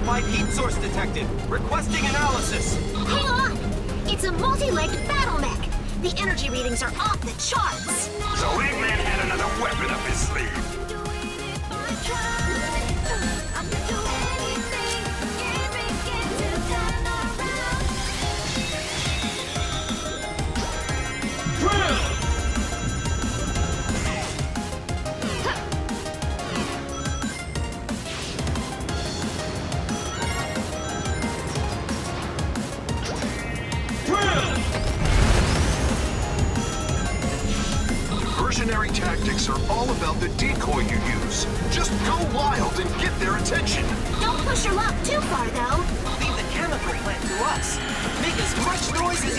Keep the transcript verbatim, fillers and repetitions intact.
unidentified heat source detected. Requesting analysis. Hang on! It's a multi-legged battle mech. The energy readings are off the charts. So Eggman had another weapon up his sleeve. Versionary tactics are all about the decoy you use. Just go wild and get their attention. Don't push your luck too far, though. Leave the chemical plant to us. Make as much noise as